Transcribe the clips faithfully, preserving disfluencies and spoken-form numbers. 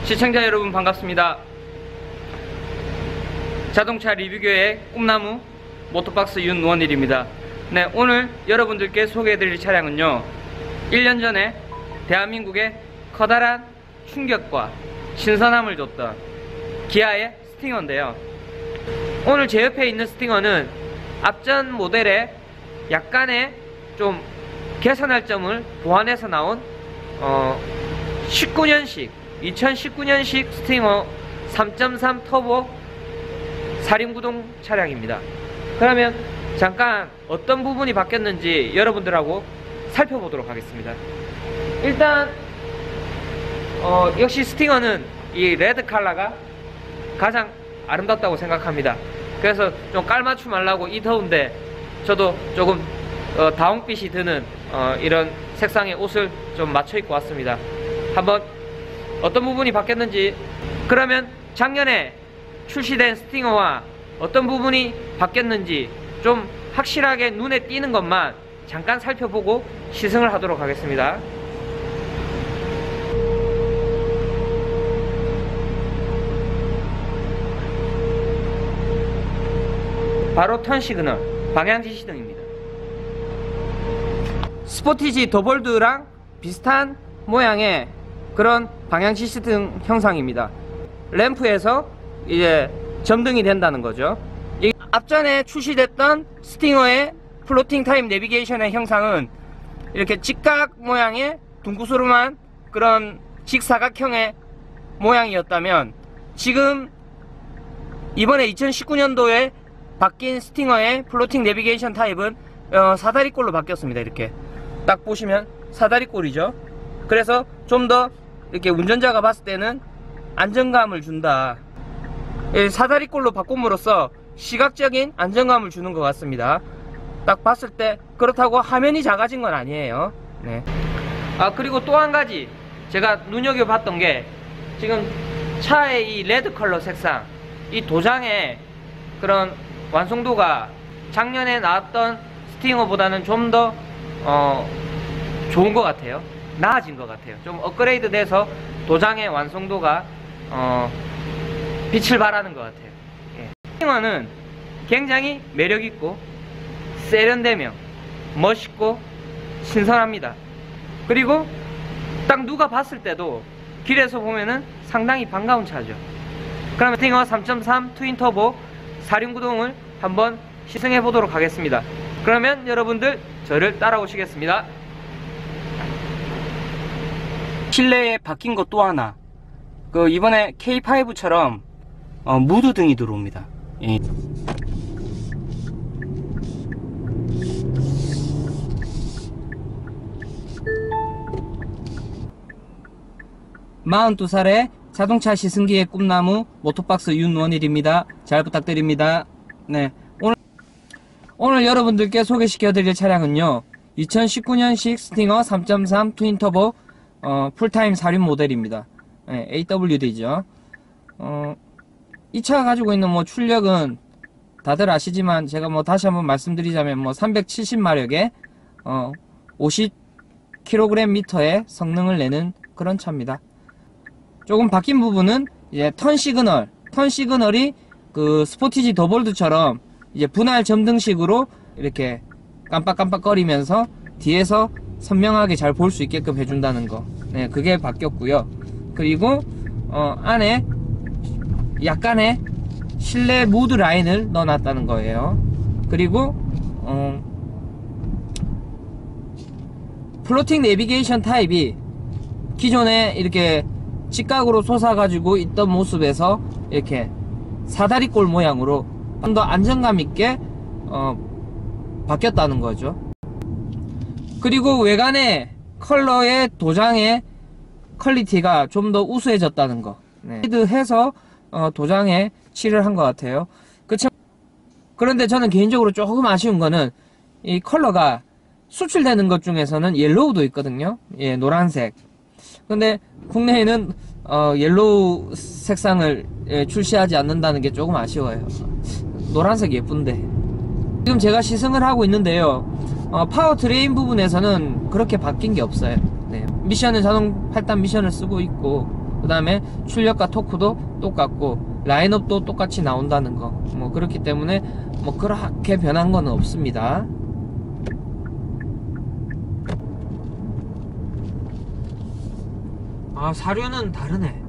시청자 여러분 반갑습니다. 자동차 리뷰교의 꿈나무 모토박스 윤원일입니다. 네, 오늘 여러분들께 소개해드릴 차량은요, 일 년 전에 대한민국에 커다란 충격과 신선함을 줬던 기아의 스팅어인데요. 오늘 제 옆에 있는 스팅어는 앞전 모델에 약간의 좀 개선할 점을 보완해서 나온 어, 십구 년식 이천십구 년식 스팅어 삼 점 삼 터보 사륜구동 차량입니다. 그러면 잠깐 어떤 부분이 바뀌었는지 여러분들하고 살펴보도록 하겠습니다. 일단 어, 역시 스팅어는 이 레드 컬러가 가장 아름답다고 생각합니다. 그래서 좀 깔맞춤 하려고 이 더운데 저도 조금 어, 다홍빛이 드는 어, 이런 색상의 옷을 좀 맞춰 입고 왔습니다. 한번 어떤 부분이 바뀌었는지, 그러면 작년에 출시된 스팅어와 어떤 부분이 바뀌었는지 좀 확실하게 눈에 띄는 것만 잠깐 살펴보고 시승을 하도록 하겠습니다. 바로 턴 시그널, 방향 지시등입니다. 스포티지 더볼드랑 비슷한 모양의 그런 방향 지시등 형상입니다. 램프에서 이제 점등이 된다는 거죠. 이 앞전에 출시됐던 스팅어의 플로팅 타임 내비게이션의 형상은 이렇게 직각 모양의 둥구스름한 그런 직사각형의 모양이었다면, 지금 이번에 이천십구 년도에 바뀐 스팅어의 플로팅 내비게이션 타입은 어, 사다리꼴로 바뀌었습니다. 이렇게 딱 보시면 사다리꼴이죠. 그래서 좀 더 이렇게 운전자가 봤을 때는 안정감을 준다. 사다리꼴로 바꿈으로써 시각적인 안정감을 주는 것 같습니다. 딱 봤을 때. 그렇다고 화면이 작아진 건 아니에요. 네. 아, 그리고 또 한 가지 제가 눈여겨봤던 게, 지금 차의 이 레드 컬러 색상, 이 도장의 그런 완성도가 작년에 나왔던 스팅어보다는 좀 더 어, 좋은 것 같아요. 나아진 것 같아요. 좀 업그레이드 돼서 도장의 완성도가 어, 빛을 발하는 것 같아요. 예. 스팅어는 굉장히 매력있고 세련되며 멋있고 신선합니다. 그리고 딱 누가 봤을 때도 길에서 보면은 상당히 반가운 차죠. 그럼 스팅어 삼 점 삼 트윈터보 사륜구동을 한번 시승해 보도록 하겠습니다. 그러면 여러분들 저를 따라오시겠습니다. 실내에 바뀐 것 또 하나, 그 이번에 케이 파이브처럼 어, 무드 등이 들어옵니다. 예. 마흔두 살의 자동차 시승기의 꿈나무 모토박스 윤원일입니다. 잘 부탁드립니다. 네, 오늘, 오늘 여러분들께 소개시켜드릴 차량은요, 이천십구 년식 스팅어 삼 점 삼 트윈터보 어, 풀타임 사륜 모델입니다. 네, 에이더블유디죠. 어, 이 차가 가지고 있는 뭐 출력은 다들 아시지만, 제가 뭐 다시 한번 말씀드리자면 뭐 삼백칠십 마력에 어, 오십 킬로그램미터의 성능을 내는 그런 차입니다. 조금 바뀐 부분은 이제 턴 시그널, 턴 시그널이 그 스포티지 더볼드처럼 이제 분할 점등식으로 이렇게 깜빡깜빡거리면서 뒤에서 선명하게 잘 볼 수 있게끔 해준다는 거. 네, 그게 바뀌었고요. 그리고 어, 안에 약간의 실내 무드 라인을 넣어놨다는 거예요. 그리고 어, 플로팅 내비게이션 타입이 기존에 이렇게 직각으로 솟아가지고 있던 모습에서 이렇게 사다리꼴 모양으로 좀 더 안정감 있게 어, 바뀌었다는 거죠. 그리고 외관의 컬러의 도장의 퀄리티가 좀 더 우수해졌다는 거. 네. 해서 어, 도장에 칠을 한 것 같아요. 그쵸? 그런데 저는 개인적으로 조금 아쉬운 거는 이 컬러가 수출되는 것 중에서는 옐로우도 있거든요. 예, 노란색. 근데 국내에는 어, 옐로우 색상을 예, 출시하지 않는다는 게 조금 아쉬워요. 노란색 예쁜데. 지금 제가 시승을 하고 있는데요, 어, 파워트레인 부분에서는 그렇게 바뀐 게 없어요. 네. 미션은 자동 팔 단 미션을 쓰고 있고, 그 다음에 출력과 토크도 똑같고 라인업도 똑같이 나온다는 거, 뭐 그렇기 때문에 뭐 그렇게 변한 건 없습니다. 아, 사륜은 다르네.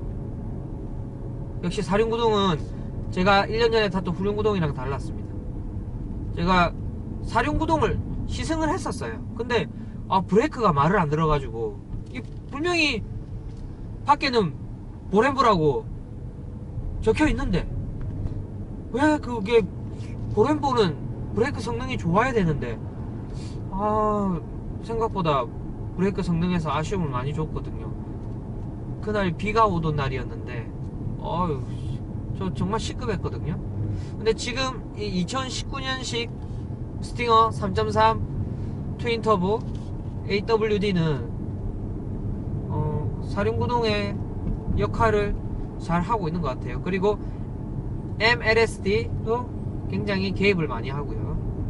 역시 사륜구동은 제가 일 년 전에 탔던 후륜구동이랑 달랐습니다. 제가 사륜구동을 시승을 했었어요. 근데 아, 브레이크가 말을 안 들어가지고, 이 분명히 밖에는 보렌보라고 적혀 있는데 왜 그게, 보렌보는 브레이크 성능이 좋아야 되는데, 아, 생각보다 브레이크 성능에서 아쉬움을 많이 줬거든요. 그날 비가 오던 날이었는데 어휴, 저 정말 시급했거든요. 근데 지금 이 이천십구 년식 스팅어 삼 점 삼 트윈터보 에이더블유디는 어, 사륜구동의 역할을 잘 하고 있는 것 같아요. 그리고 엠엘에스디도 굉장히 개입을 많이 하고요.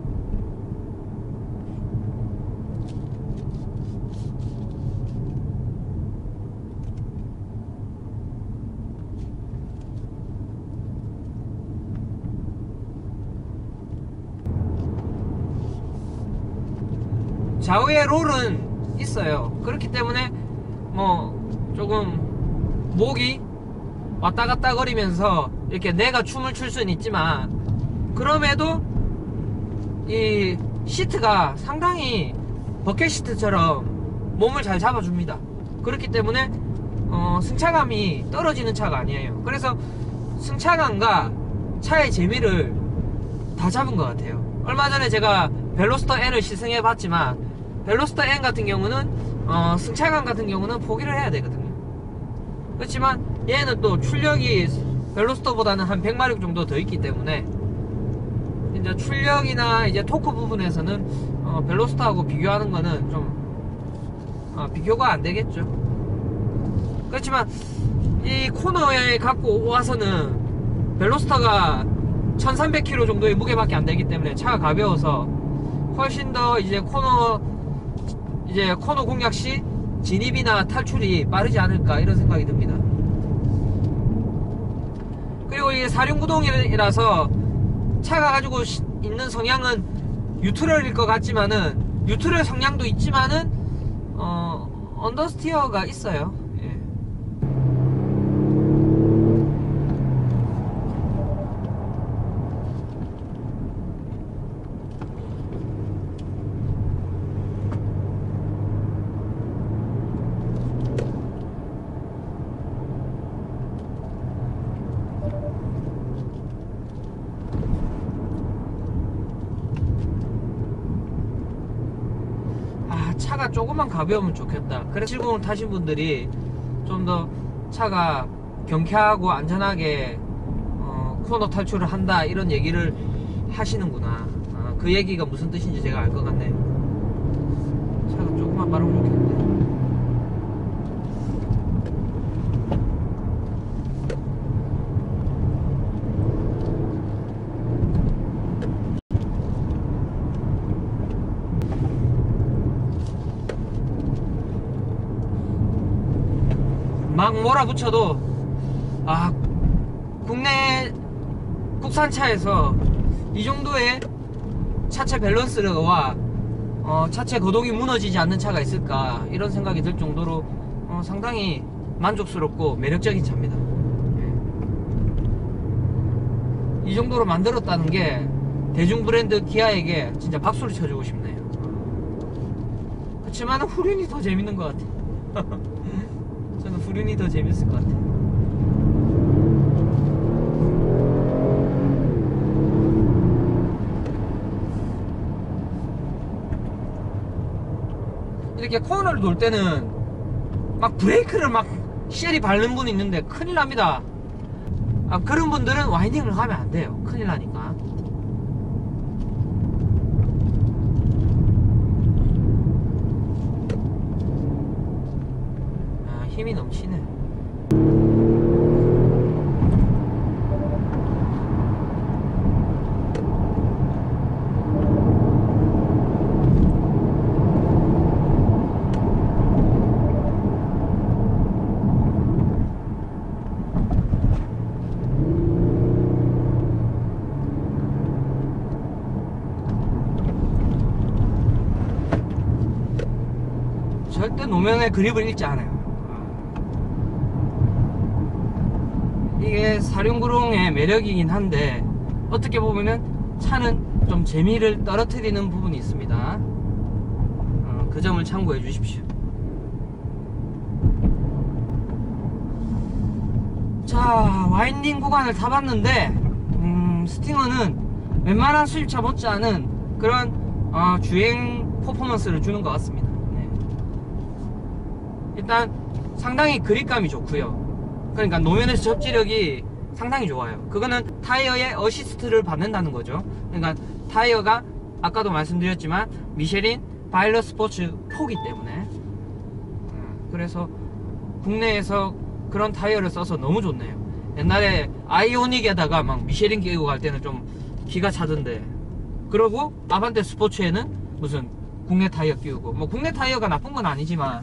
좌우에 롤은 있어요. 그렇기 때문에 뭐 조금 목이 왔다 갔다 거리면서 이렇게 내가 춤을 출 수는 있지만, 그럼에도 이 시트가 상당히 버켓 시트처럼 몸을 잘 잡아줍니다. 그렇기 때문에 어, 승차감이 떨어지는 차가 아니에요. 그래서 승차감과 차의 재미를 다 잡은 것 같아요. 얼마 전에 제가 벨로스터 N을 시승해 봤지만, 벨로스터 N 같은 경우는 어, 승차감 같은 경우는 포기를 해야 되거든요. 그렇지만 얘는 또 출력이 벨로스터보다는 한 백 마력 정도 더 있기 때문에 이제 출력이나 이제 토크 부분에서는 어, 벨로스터하고 비교하는 거는 좀 어, 비교가 안 되겠죠. 그렇지만 이 코너에 갖고 와서는 벨로스터가 천삼백 킬로그램 정도의 무게밖에 안 되기 때문에 차가 가벼워서 훨씬 더 이제 코너 이제 코너 공략 시 진입이나 탈출이 빠르지 않을까, 이런 생각이 듭니다. 그리고 이게 사륜구동이라서 차가 가지고 있는 성향은 뉴트럴일 것 같지만은, 뉴트럴 성향도 있지만은 어, 언더스티어가 있어요. 예. 차가 조금만 가벼우면 좋겠다. 그래서 칠백을 타신 분들이 좀 더 차가 경쾌하고 안전하게 어, 코너 탈출을 한다, 이런 얘기를 하시는구나. 아, 그 얘기가 무슨 뜻인지 제가 알 것 같네요. 차가 조금만 빠르면 좋겠는데. 막 몰아붙여도 아, 국내 국산차에서 이 정도의 차체 밸런스와 어, 차체 거동이 무너지지 않는 차가 있을까, 이런 생각이 들 정도로 어, 상당히 만족스럽고 매력적인 차입니다. 예. 이 정도로 만들었다는 게 대중 브랜드 기아에게 진짜 박수를 쳐주고 싶네요. 그렇지만 후륜이 더 재밌는 것 같아요. 저는 후륜이 더 재밌을 것 같아요. 이렇게 코너를 돌 때는 막 브레이크를 막 시엘이 밟는 분이 있는데 큰일 납니다. 아, 그런 분들은 와이닝을 하면 안 돼요. 큰일 나니까. 아, 힘이 넘치네. 절대 노면의 그립을 잃지 않아요. 이게 사륜구동의 매력이긴 한데 어떻게 보면은 차는 좀 재미를 떨어뜨리는 부분이 있습니다. 어, 그 점을 참고해 주십시오. 자, 와인딩 구간을 타봤는데 음, 스팅어는 웬만한 수입차 못지않은 그런 어, 주행 퍼포먼스를 주는 것 같습니다. 네. 일단 상당히 그립감이 좋고요. 그러니까 노면에서 접지력이 상당히 좋아요. 그거는 타이어의 어시스트를 받는다는 거죠. 그러니까 타이어가 아까도 말씀드렸지만 미쉐린 바일러 스포츠 포기 때문에, 그래서 국내에서 그런 타이어를 써서 너무 좋네요. 옛날에 아이오닉에다가 막 미쉐린 끼고 갈 때는 좀 기가 차던데, 그러고 아반떼 스포츠에는 무슨 국내 타이어 끼우고, 뭐 국내 타이어가 나쁜 건 아니지만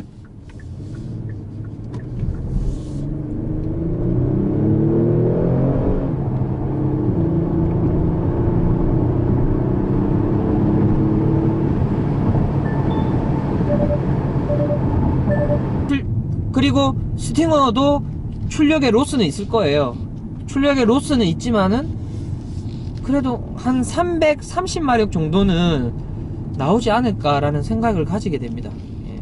그리고 스팅어도 출력의 로스는 있을 거예요. 출력의 로스는 있지만은 그래도 한 삼백삼십 마력 정도는 나오지 않을까라는 생각을 가지게 됩니다. 예.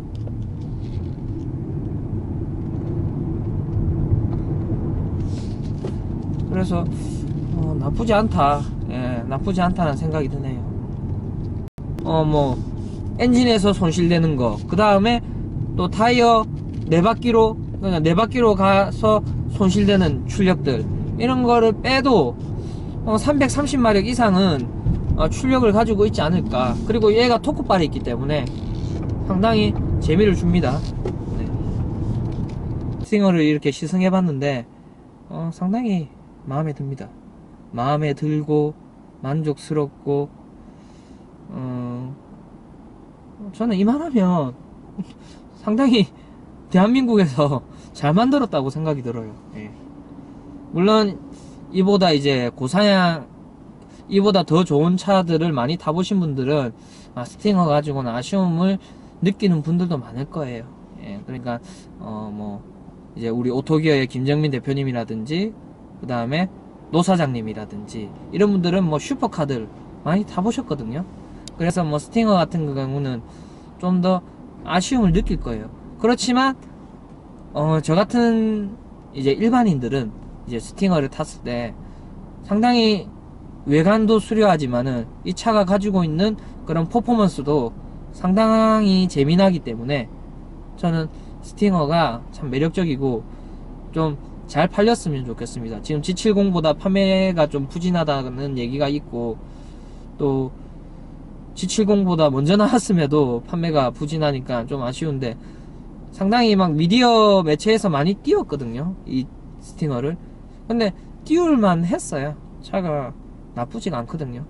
그래서 어, 나쁘지 않다. 예, 나쁘지 않다는 생각이 드네요. 어, 뭐 엔진에서 손실되는 거, 그 다음에 또 타이어 네 바퀴로, 그러니까 네 바퀴로 가서 손실되는 출력들, 이런 거를 빼도 어, 삼백삼십 마력 이상은 어, 출력을 가지고 있지 않을까. 그리고 얘가 토크발이 있기 때문에 상당히 재미를 줍니다. 네. 스팅어를 이렇게 시승해 봤는데 어, 상당히 마음에 듭니다. 마음에 들고 만족스럽고, 어, 저는 이만하면 상당히 대한민국에서 잘 만들었다고 생각이 들어요. 예. 물론 이보다 이제 고사양, 이보다 더 좋은 차들을 많이 타보신 분들은 아, 스팅어 가지고는 아쉬움을 느끼는 분들도 많을 거예요. 예. 그러니까 어 뭐 이제 우리 오토기어의 김정민 대표님이라든지, 그 다음에 노 사장님이라든지, 이런 분들은 뭐 슈퍼카들 많이 타보셨거든요. 그래서 뭐 스팅어 같은 경우는 좀 더 아쉬움을 느낄 거예요. 그렇지만 어, 저 같은 이제 일반인들은 이제 스팅어를 탔을 때 상당히 외관도 수려하지만은 이 차가 가지고 있는 그런 퍼포먼스도 상당히 재미나기 때문에 저는 스팅어가 참 매력적이고 좀 잘 팔렸으면 좋겠습니다. 지금 지 칠십보다 판매가 좀 부진하다는 얘기가 있고, 또 지 칠십보다 먼저 나왔음에도 판매가 부진하니까 좀 아쉬운데, 상당히 막 미디어 매체에서 많이 띄웠거든요, 이 스팅어를. 근데 띄울만 했어요. 차가 나쁘지가 않거든요.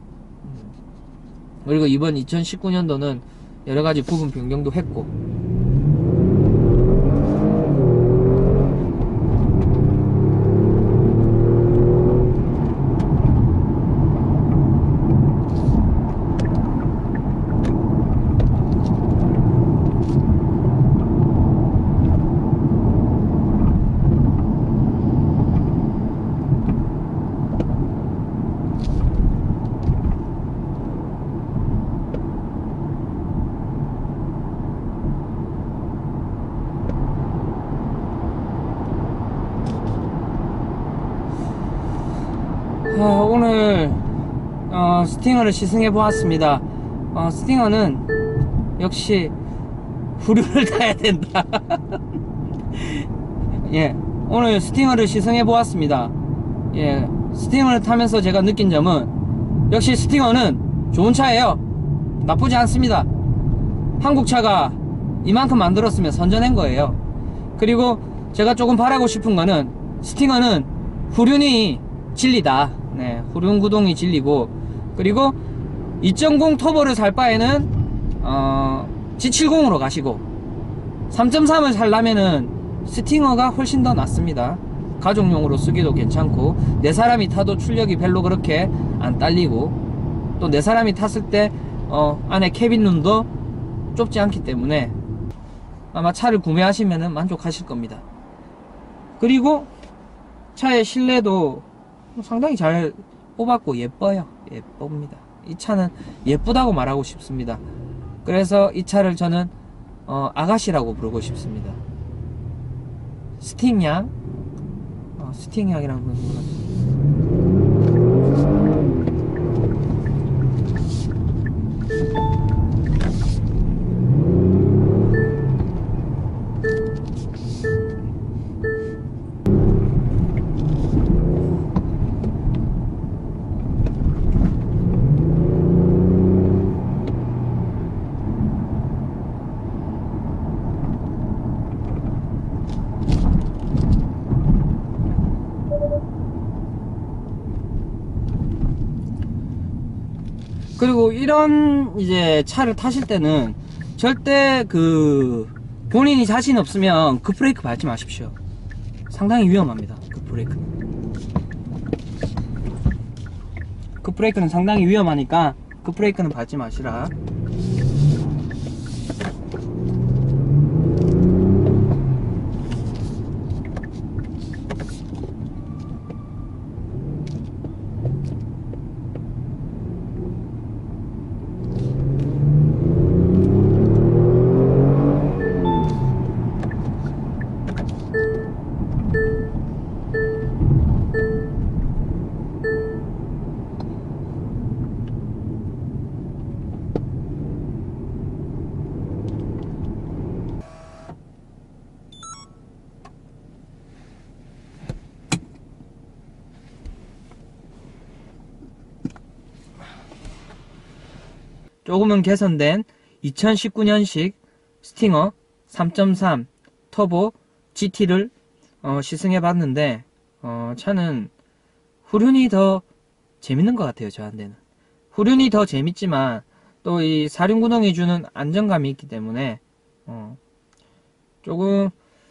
그리고 이번 이천십구 년도는 여러가지 부분 변경도 했고, 어, 오늘 어, 스팅어를 시승해 보았습니다. 어, 스팅어는 역시 후륜을 타야 된다. 예, 오늘 스팅어를 시승해 보았습니다. 예, 스팅어를 타면서 제가 느낀 점은 역시 스팅어는 좋은 차예요. 나쁘지 않습니다. 한국 차가 이만큼 만들었으면 선전한 거예요. 그리고 제가 조금 바라고 싶은 거는 스팅어는 후륜이 진리다. 네, 후륜 구동이 진리고, 그리고 이 점 공 터보를 살 바에는 어, 지 칠십으로 가시고, 삼 점 삼을 살려면은 스팅어가 훨씬 더 낫습니다. 가족용으로 쓰기도 괜찮고, 네 사람이 타도 출력이 별로 그렇게 안 딸리고, 또 네 사람이 탔을 때 어, 안에 캐빈룸도 좁지 않기 때문에 아마 차를 구매하시면 만족하실 겁니다. 그리고 차의 실내도 상당히 잘 뽑았고 예뻐요. 예쁩니다. 이 차는 예쁘다고 말하고 싶습니다. 그래서 이 차를 저는 어, 아가씨라고 부르고 싶습니다. 스팅양, 어, 스팅양이라는 건 뭐라. 그리고 이런 이제 차를 타실 때는 절대 그 본인이 자신 없으면 급브레이크 밟지 마십시오. 상당히 위험합니다. 급브레이크는 급브레이크는 상당히 위험하니까 급브레이크는 밟지 마시라. 조금은 개선된 이천십구 년식 스팅어 삼 점 삼 터보 지티를 어, 시승해 봤는데 어, 차는 후륜이 더 재밌는 것 같아요. 저한테는 후륜이 더 재밌지만 또 이 사륜구동이 주는 안정감이 있기 때문에 어, 조금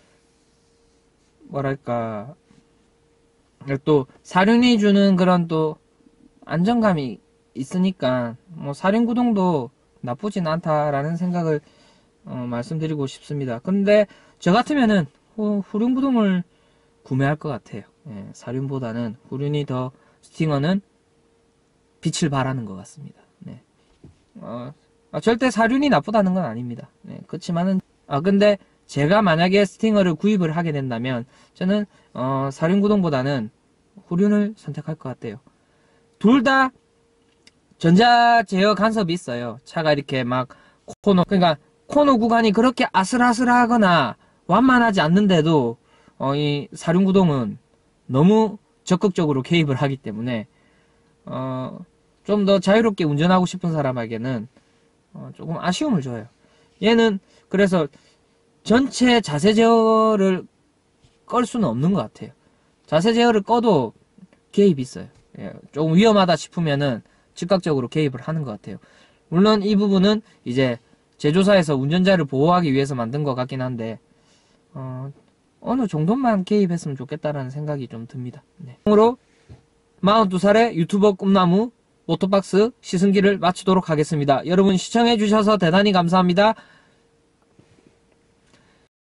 뭐랄까 또 사륜이 주는 그런 또 안정감이 있으니까 뭐 사륜구동도 나쁘진 않다라는 생각을 어, 말씀드리고 싶습니다. 근데 저 같으면은 후, 후륜구동을 구매할 것 같아요. 예, 사륜보다는 후륜이 더 스팅어는 빛을 발하는 것 같습니다. 네. 어, 아, 절대 사륜이 나쁘다는 건 아닙니다. 네, 그렇지만은 아 근데 제가 만약에 스팅어를 구입을 하게 된다면 저는 어, 사륜구동보다는 후륜을 선택할 것 같아요. 둘 다 전자 제어 간섭이 있어요. 차가 이렇게 막 코너 그러니까 코너 구간이 그렇게 아슬아슬하거나 완만하지 않는데도 어, 이 사륜구동은 너무 적극적으로 개입을 하기 때문에 어, 좀 더 자유롭게 운전하고 싶은 사람에게는 어, 조금 아쉬움을 줘요. 얘는 그래서 전체 자세 제어를 끌 수는 없는 것 같아요. 자세 제어를 꺼도 개입이 있어요. 예, 조금 위험하다 싶으면은 즉각적으로 개입을 하는 것 같아요. 물론 이 부분은 이제 제조사에서 운전자를 보호하기 위해서 만든 것 같긴 한데 어, 어느 정도만 개입했으면 좋겠다라는 생각이 좀 듭니다. 네. 으로 마흔두 살의 유튜버 꿈나무 모토박스 시승기를 마치도록 하겠습니다. 여러분 시청해주셔서 대단히 감사합니다.